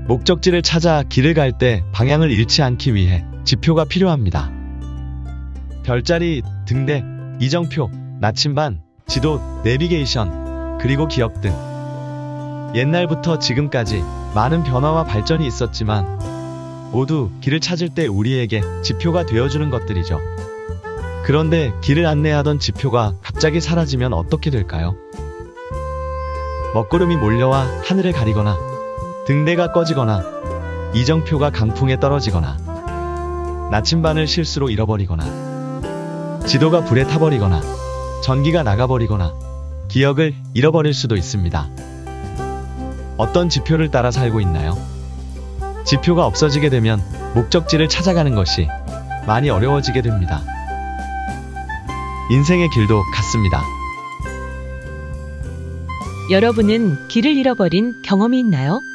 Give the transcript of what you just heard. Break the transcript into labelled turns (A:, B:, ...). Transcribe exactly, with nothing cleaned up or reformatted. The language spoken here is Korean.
A: 목적지를 찾아 길을 갈 때 방향을 잃지 않기 위해 지표가 필요합니다. 별자리, 등대, 이정표, 나침반, 지도, 내비게이션, 그리고 기억 등 옛날부터 지금까지 많은 변화와 발전이 있었지만 모두 길을 찾을 때 우리에게 지표가 되어주는 것들이죠. 그런데 길을 안내하던 지표가 갑자기 사라지면 어떻게 될까요? 먹구름이 몰려와 하늘을 가리거나 등대가 꺼지거나 이정표가 강풍에 떨어지거나 나침반을 실수로 잃어버리거나 지도가 불에 타버리거나 전기가 나가버리거나 기억을 잃어버릴 수도 있습니다. 어떤 지표를 따라 살고 있나요? 지표가 없어지게 되면 목적지를 찾아가는 것이 많이 어려워지게 됩니다. 인생의 길도 같습니다.
B: 여러분은 길을 잃어버린 경험이 있나요?